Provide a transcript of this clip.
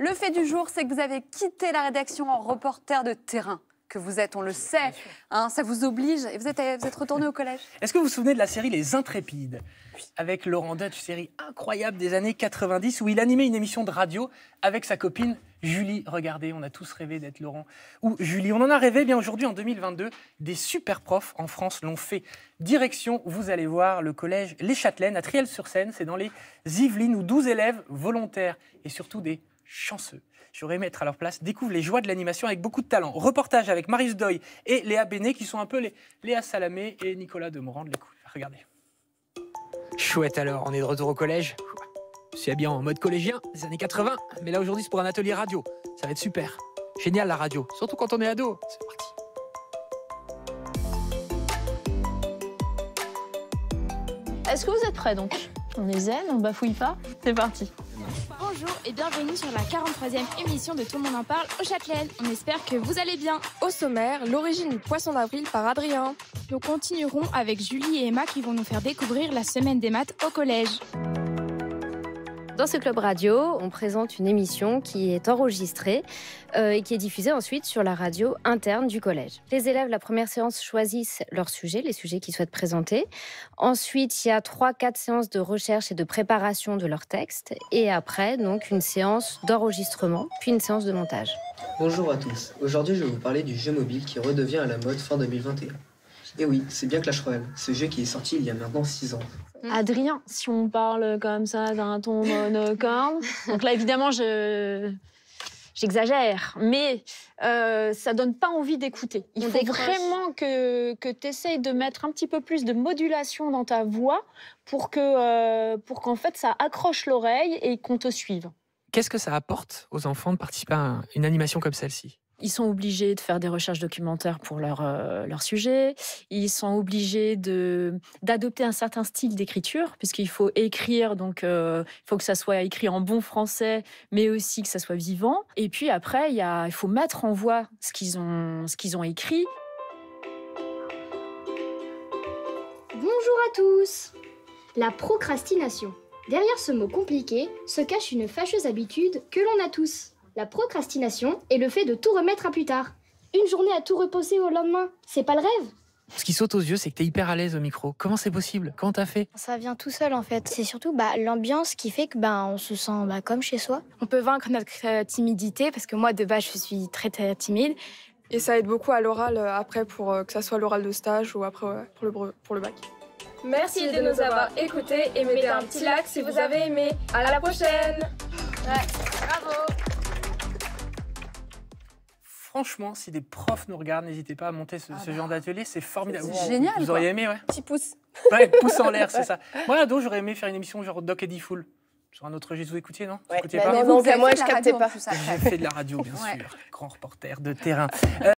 Le fait du jour, c'est que vous avez quitté la rédaction en reporter de terrain. Que vous êtes, on le sait, hein, ça vous oblige. Et vous êtes retourné au collège. Est-ce que vous vous souvenez de la série Les Intrépides? Avec Laurent Deutsch, série incroyable des années 90, où il animait une émission de radio avec sa copine Julie. Regardez, on a tous rêvé d'être Laurent ou Julie. On en a rêvé, bien aujourd'hui, en 2022, des super profs en France l'ont fait. Direction, vous allez voir, le collège Les Châtelaines à Triel-sur-Seine. C'est dans les Yvelines, où 12 élèves volontaires et surtout des chanceux, j'aurais aimé être à leur place, découvrent les joies de l'animation avec beaucoup de talent. Reportage avec Marius Doy et Léa Bénet, qui sont un peu les Léa Salamé et Nicolas Demorand de l'écoute. Regardez. Chouette alors, on est de retour au collège. Je suis habillé en mode collégien des années 80, mais là aujourd'hui c'est pour un atelier radio. Ça va être super. Génial la radio, surtout quand on est ado. C'est parti. Est-ce que vous êtes prêts donc? On est zen, on bafouille pas. C'est parti. Bonjour et bienvenue sur la 43e émission de Tout le monde en parle au Châtelaine. On espère que vous allez bien. Au sommaire, l'origine du poisson d'avril par Adrien. Nous continuerons avec Julie et Emma qui vont nous faire découvrir la semaine des maths au collège. Dans ce club radio, on présente une émission qui est enregistrée et qui est diffusée ensuite sur la radio interne du collège. Les élèves, la première séance, choisissent leur sujet, les sujets qu'ils souhaitent présenter. Ensuite, il y a 3-4 séances de recherche et de préparation de leur texte. Et après, donc, une séance d'enregistrement, puis une séance de montage. Bonjour à tous. Aujourd'hui, je vais vous parler du jeu mobile qui redevient à la mode fin 2021. Et oui, c'est bien Clash Royale, ce jeu qui est sorti il y a maintenant 6 ans. Adrien, si on parle comme ça d'un ton monocorde, donc là évidemment j'exagère, mais ça donne pas envie d'écouter. Il faut vraiment que tu essayes de mettre un petit peu plus de modulation dans ta voix pour qu'en fait ça accroche l'oreille et qu'on te suive. Qu'est-ce que ça apporte aux enfants de participer à une animation comme celle-ci? Ils sont obligés de faire des recherches documentaires pour leur sujet. Ils sont obligés d'adopter un certain style d'écriture, puisqu'il faut écrire, donc il faut que ça soit écrit en bon français, mais aussi que ça soit vivant. Et puis après, il faut mettre en voix ce qu'ils ont écrit. Bonjour à tous! La procrastination. Derrière ce mot compliqué se cache une fâcheuse habitude que l'on a tous. La procrastination est le fait de tout remettre à plus tard. Une journée à tout reposer au lendemain, c'est pas le rêve? Ce qui saute aux yeux, c'est que t'es hyper à l'aise au micro. Comment c'est possible? Comment t'as fait? Ça vient tout seul en fait. C'est surtout l'ambiance qui fait que on se sent comme chez soi. On peut vaincre notre timidité parce que moi de base je suis très très timide. Et ça aide beaucoup à l'oral après pour que ça soit l'oral de stage ou après pour le bac. Merci de nous avoir écoutés et mettez un petit like si vous avez aimé. À la prochaine. Ouais, bravo. Franchement, si des profs nous regardent, n'hésitez pas à monter ce genre d'atelier, c'est formidable. C'est génial. Vous auriez aimé, ouais. Petit pouce. Ouais, pouce en l'air, c'est ça. Moi, ado, j'aurais aimé faire une émission genre Doc Eddie Fool. Sur un autre registre, vous écoutiez, non? Vous écoutiez pas? Non, moi, je captais pas. J'ai fait de la radio, bien sûr. Grand reporter de terrain.